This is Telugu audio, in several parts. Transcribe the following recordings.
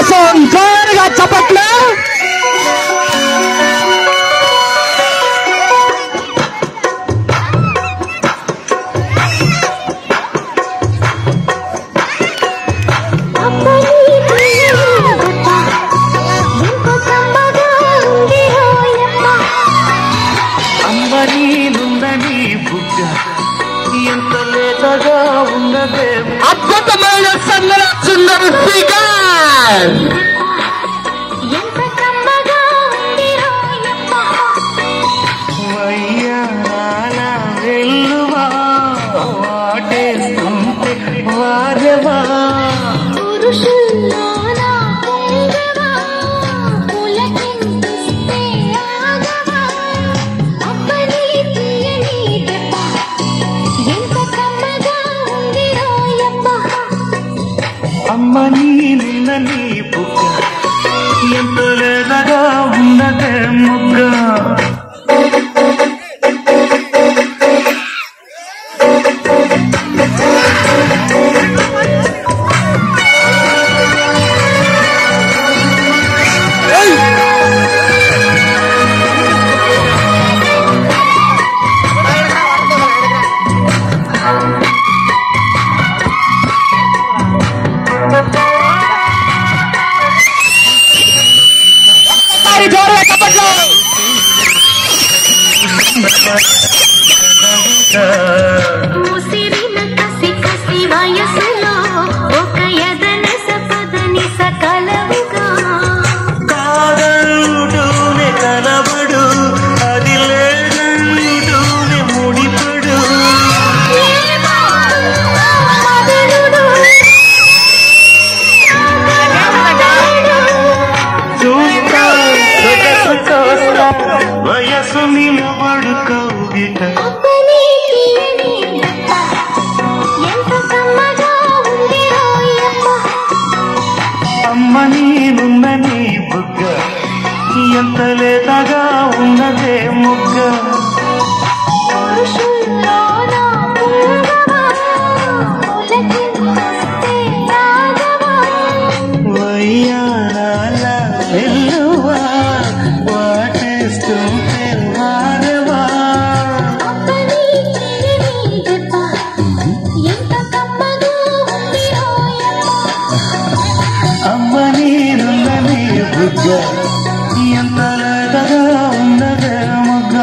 కోసం జోరుగా చప్పట్లు. అంబరీలుందని బుగ్గ ఎంత లేతగా ఉన్నదే. అద్భుతమైన సంగర సుందర స్పీకర్. వయ్యాల వెల్లువా వాటేస్తుంటే వారెవా అమ్మ నీళ్ళని బుగ్గ ఎంత లేదగా ఉన్నదే ముగ్గ. ముసిరిన కసి కసి వయసులో ఒక ఎదని సపదని సకలవుగా కాదరుడునే కలబడు అది లేదంటూనే ముడిపడు. వయసు నిలబడు కౌగిట అమ్మ నేనున్నని బుగ్గ ఎంత లేతగా ఉన్నదే ముగ్గ. వయ్యాల వెల్లువా వాటేస్తుంటే వారెవా అమ్మ నేనున్నని బుగ్గ ఎంత లేతగా ఉన్నదే ముగ్గ.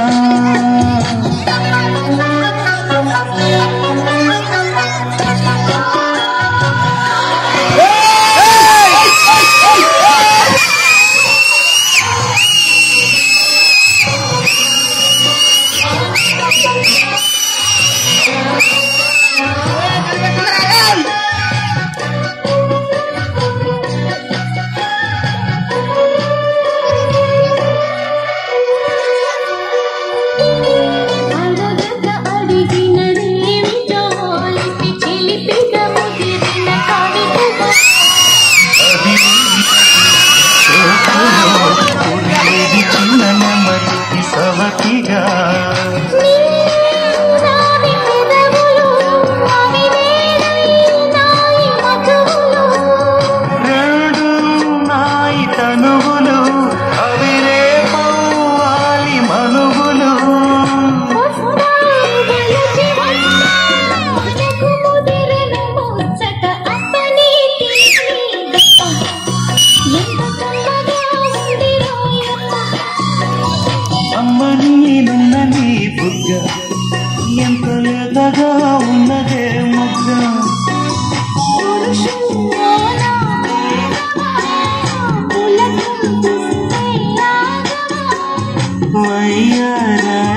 చిన్న నెమ్మది సవతిగా రెండు నాయి తనువులు అవి రేపవ్వాలి మనువులు. అమ్మ నేనున్నని బుగ్గ ఎంత లేతగా ఉన్నదే ముగ్గ. వయ్యాల